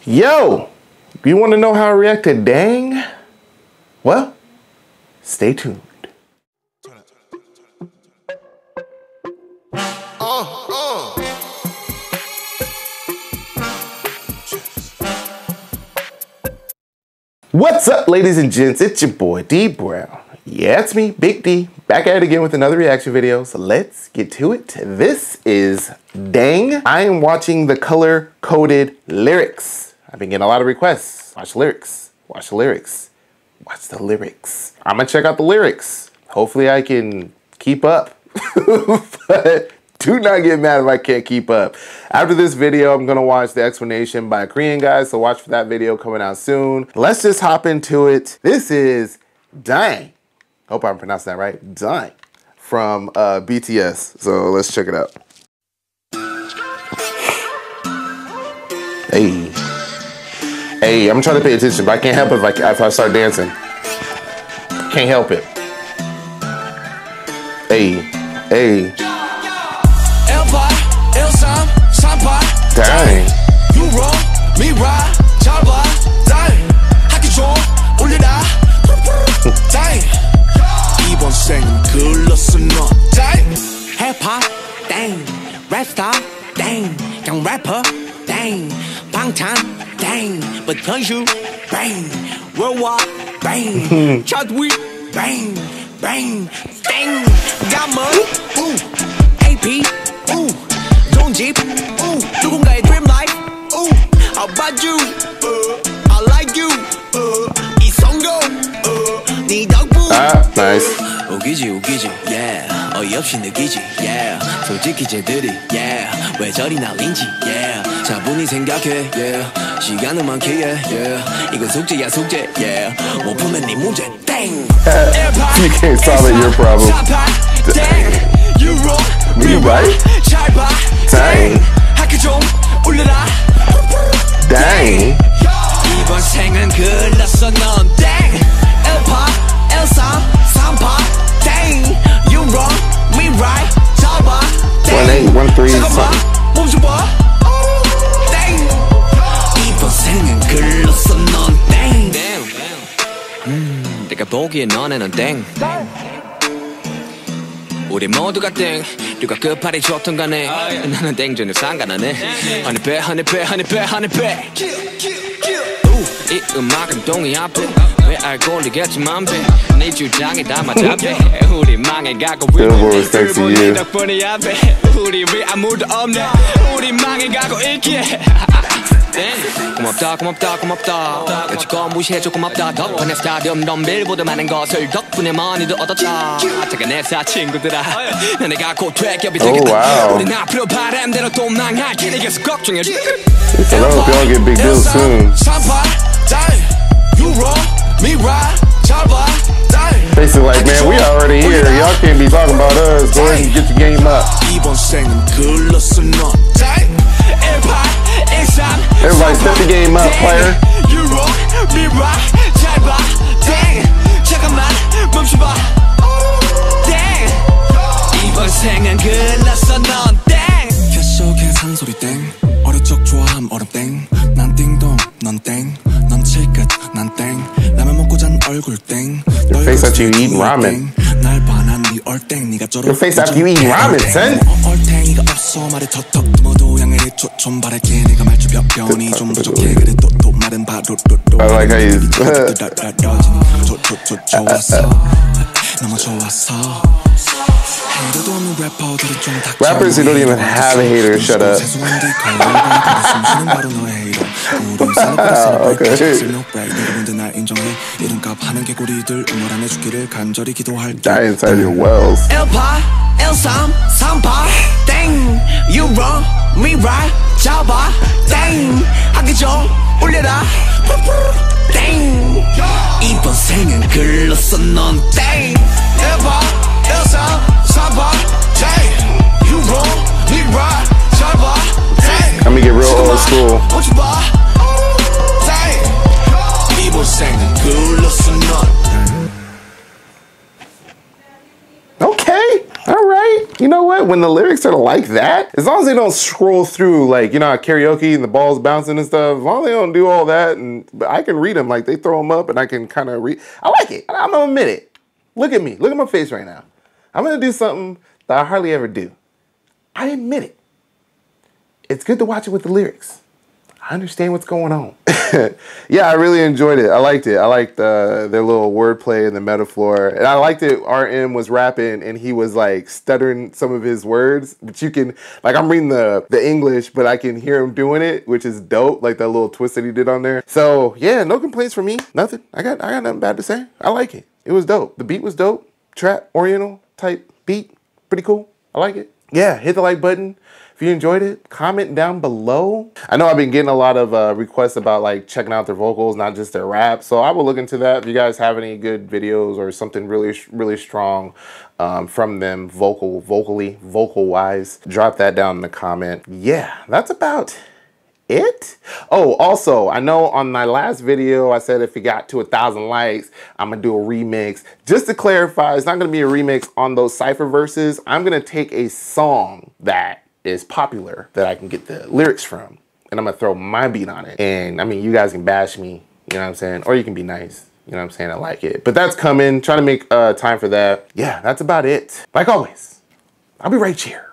Yo, you want to know how I react to Dang? Well, stay tuned. What's up, ladies and gents? It's your boy D Brown. Yeah, it's me, Big D, back at it again with another reaction video. So let's get to it. This is Dang. I am watching the color-coded lyrics. I've been getting a lot of requests. Watch lyrics. Watch the lyrics. Watch the lyrics. I'm gonna check out the lyrics. Hopefully I can keep up. But do not get mad if I can't keep up. After this video, I'm gonna watch the explanation by a Korean guy, so watch for that video coming out soon. Let's just hop into it. This is Dang. Hope I'm pronouncing that right. Dang. From BTS. So let's check it out. Hey. Hey, I'm trying to pay attention, but I can't help it if I start dancing. Can't help it. Hey. Hey. Dang. You wrong, me right, 잡아, dang. 하기 좀 올려라, dang. 이번 생은 글렀어 너, dang. Hip hop, dang. Rap star, dang. 그냥 rapper, dang. 방탄, dang. But you, bang. Worldwide, bang. Chadwick, bang, bang, dang. got money, AP, 좋은 집, 누군가의 dream life, how about you, I like you, 이 성공, 네 덕분. Nice. 우기지, yeah. 어이없이 느끼지, yeah. 솔직히 쟤들이, yeah. 왜 저리 날린지, yeah. 차분히 생각해, yeah. 시간은 많기에, yeah. 이건 숙제야, 숙제, yeah. 못 풀면 네 문제, dang. You can't solve it, your problem. Dang. You wrong, me right. 잘 봐, dang. 학교 좀 올려라, dang. 이번 생은 글렀어 넌, dang. 1파, 1, 3, 3파, dang. You wrong, me right. 잘 봐, dang. 1, 8, 1, 3, something. 멈춰봐, dang. 이번 생은 글렀어 넌, dang. 내가 보기에 너네는 땡. 우리 모두가 땡. 누가 끝발이 좋던 간에 나는 땡전혀 상관하네. honey bear. 이 음악은 동의 앞에 왜 알코올이겠지만 네 주장에 다 맞잡해. 우리 망해가고 위험해 네 덕분에 앞에 우리 위 아무도 없네. 우리 망해가고 있기에 고맙다 여지껏 무시해줘 고맙다. 덕분에 스타디움 덤빌보다 많은 것을 덕분에 많이도 얻었다. 퇴근해서 친구들아 내가 곧 퇴격이 되겠다. 우린 앞으로 바람대로 또 망할 길에게서 걱정해. It's a lot of y'all get big deals soon. Basically like, man, we already here. Y'all can't be talking about us. Go ahead and get your game up. Everybody step the game up, player. 이번 생은 글렀어 넌 땡. 계속해 산소리 땡. 어릴 적 좋아함 얼음 땡. 난 띵동 넌 땡. 넌 칠끝 난 땡. 라면 먹고 잔 얼굴 땡. Your face after you eat ramen. 날 반한 네 얼땡. 네가 쩔어. Your face after you eat ramen, son. 얼탱이가 없어 말을 턱턱 모두 향해 좀 바랄게. 내가 말주변변이 좀 부족해. 그래 또 말은 바로 I like how you 좋았어. 너무 좋았어. Rappers who don't even have a hater, shut up. Okay. Die inside your wells. You wrong, me right. 잡아, dang. 하기 좀 올려라, dang. 이번 생은 글렀어 넌, dang. 1파, 1, 3, 3파, dang. You wrong, me right. 잡아, dang. Let me get real old school. 멈춰봐, dang. 이번 생은 글렀어 넌. Okay, all right. you know what? When the lyrics are like that, as long as they don't scroll through like, you know, karaoke and the balls bouncing and stuff, as long as they don't do all that, but I can read them, like they throw them up and I can kind of read. I like it. I'm gonna admit it. Look at me. Look at my face right now. I'm gonna do something that I hardly ever do. I admit it. It's good to watch it with the lyrics. I understand what's going on. Yeah, I really enjoyed it. I liked it. I liked their little wordplay and the metaphor. And I liked it. RM was rapping and he was like stuttering some of his words. But you can, like I'm reading the English, but I can hear him doing it, which is dope. Like that little twist that he did on there. So yeah, no complaints from me. Nothing. I got nothing bad to say. I like it. It was dope. The beat was dope. Trap, Oriental type beat. Pretty cool. I like it. Yeah, hit the like button. If you enjoyed it, comment down below. I know I've been getting a lot of requests about like checking out their vocals, not just their rap. So I will look into that. If you guys have any good videos or something really strong from them vocal-wise, drop that down in the comment. Yeah, that's about it. Oh, also, I know on my last video, I said if it got to 1,000 likes, I'm gonna do a remix. Just to clarify, it's not gonna be a remix on those Cypher verses. I'm gonna take a song that is popular that I can get the lyrics from, and I'm gonna throw my beat on it. And I mean, you guys can bash me, you know what I'm saying? Or you can be nice, you know what I'm saying? I like it. But that's coming, trying to make time for that. Yeah, that's about it. Like always, I'll be right here.